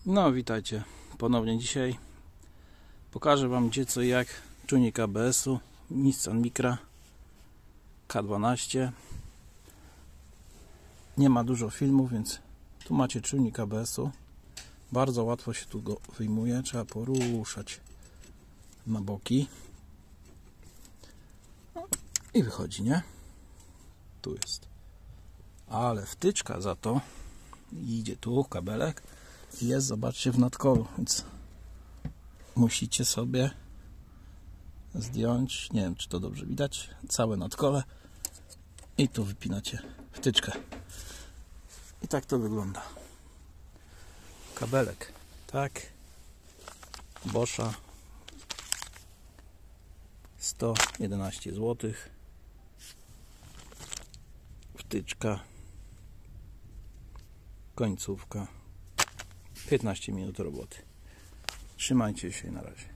No, witajcie ponownie. Dzisiaj pokażę Wam gdzie co i jak czujnik ABS-u Nissan Micra K12. Nie ma dużo filmów, więc tu macie czujnik ABS-u. Bardzo łatwo się tu go wyjmuje, trzeba poruszać na boki i wychodzi, nie? Tu jest, ale wtyczka za to idzie tu, kabelek jest, zobaczcie, w nadkolu, więc musicie sobie zdjąć, nie wiem czy to dobrze widać, całe nadkole i tu wypinacie wtyczkę i tak to wygląda. Kabelek, tak, Boscha, 111 zł, wtyczka, końcówka, 15 minut roboty. Trzymajcie się, na razie.